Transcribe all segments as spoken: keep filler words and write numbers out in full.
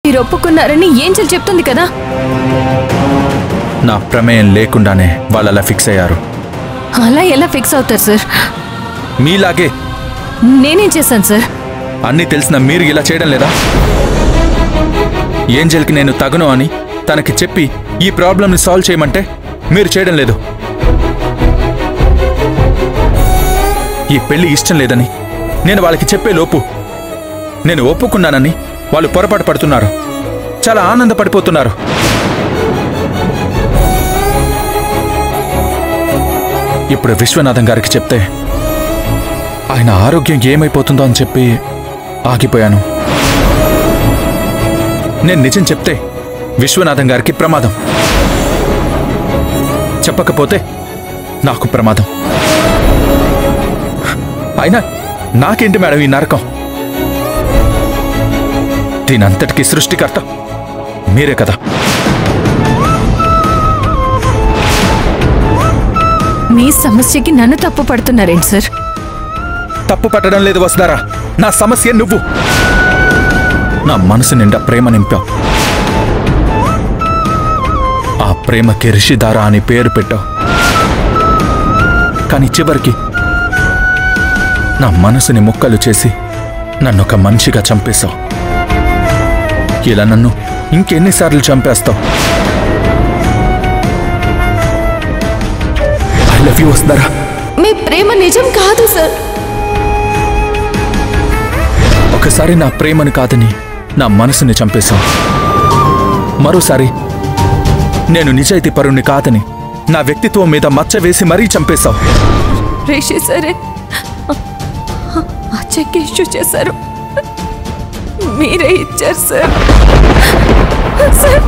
మీరు ఒప్పుకున్నారని ఏంజెల్ చెప్తుంది కదా. నా ప్రమేయం లేకుండానే వాళ్ళు అలా ఫిక్స్ అయ్యారు. అలా ఎలా ఫిక్స్ అవుతారు సార్? మీలాగే. నేనేం చేశాను సార్? అన్నీ తెలిసిన మీరు ఇలా చేయడం లేదా? ఏంజెల్కి నేను తగను అని తనకి చెప్పి ఈ ప్రాబ్లంని సాల్వ్ చేయమంటే మీరు చేయడం లేదు. ఈ పెళ్లి ఇష్టం లేదని నేను వాళ్ళకి చెప్పే లోపు నేను ఒప్పుకున్నానని వాళ్ళు పొరపాటు పడుతున్నారు, చాలా ఆనందపడిపోతున్నారు. ఇప్పుడు విశ్వనాథం గారికి చెప్తే ఆయన ఆరోగ్యం ఏమైపోతుందో అని చెప్పి ఆగిపోయాను. నేను నిజం చెప్తే విశ్వనాథం గారికి ప్రమాదం, చెప్పకపోతే నాకు ప్రమాదం. అయినా నాకేంటి మేడం ఈ నరకం? దీనంతటికీ సృష్టికర్త మీరే కదా. మీ సమస్యకి నన్ను తప్పు పడుతున్నారేంటి సార్? తప్పు పట్టడం లేదు వసుధారా, నా సమస్య నువ్వు. నా మనసు నిండా ప్రేమ నింపావు. ఆ ప్రేమకి రిషిధార అని పేరు పెట్టావు. కానీ చివరికి నా మనసుని ముక్కలు చేసి నన్ను ఒక మనిషిగా చంపేశావు. ఇలా నన్ను ఇంకెన్నిసార్లు చంపేస్తావు? I love you Vasudhara. మీ ప్రేమ నిజం కాదు సార్. ఒకసారి నా ప్రేమను కాదని నా మనసుని చంపేశావు. మరోసారి నేను నిజాయితీ పరుణ్ణి కాదని నా వ్యక్తిత్వం మీద మచ్చ వేసి మరీ చంపేశావు. రిషి సరే ఆ చెక్ ఇష్యూ చేశారు, మీరే ఇచ్చారు సార్. సార్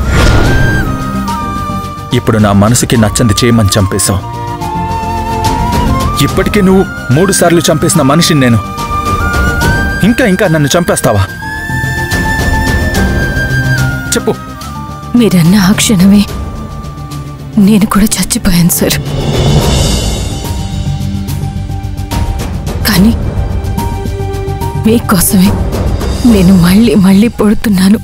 ఇప్పుడు నా మనసుకి నచ్చంది చేయమని చంపేశావు. ఇప్పటికే నువ్వు మూడు సార్లు చంపేసిన మనిషిని నేను. ఇంకా ఇంకా నన్ను చంపేస్తావా? చెప్పు. మీరన్న ఆ క్షణమే నేను కూడా చచ్చిపోయాను సార్. కానీ మీకోసమే నేను మళ్ళీ మళ్ళీ పుడుతున్నాను.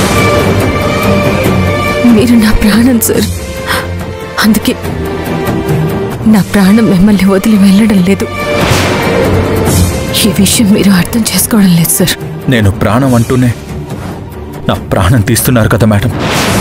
మీరు నా ప్రాణం సార్. అందుకే నా ప్రాణం మిమ్మల్ని వదిలి వెళ్ళడం లేదు. ఈ విషయం మీరు అర్థం చేసుకోవడం లేదు సార్. నేను ప్రాణం అంటూనే నా ప్రాణం తీస్తున్నారు కదా మేడం.